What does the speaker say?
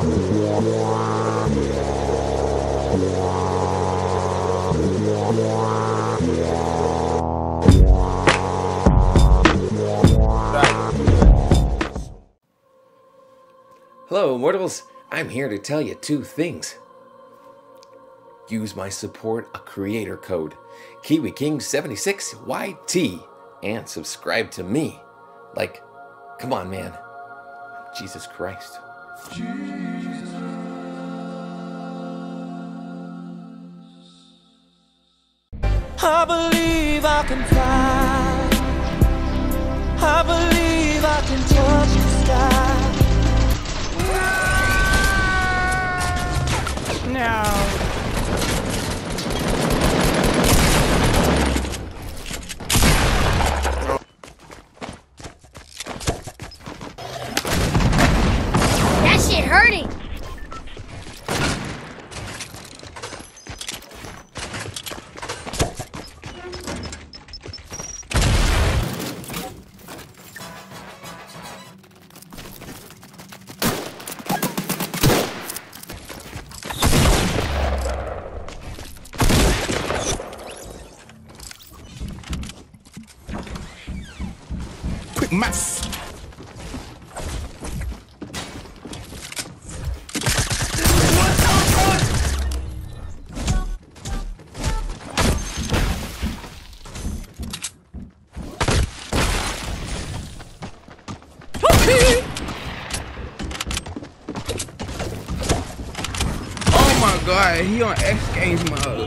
Hello, mortals. I'm here to tell you two things. Use my support a creator code, KiwiKing76YT, and subscribe to me. Like, come on, man. Jesus Christ. I believe I can fly. I believe I can touch the sky. No. That shit hurting. Quick maths. Oh my god, he on X Games mode.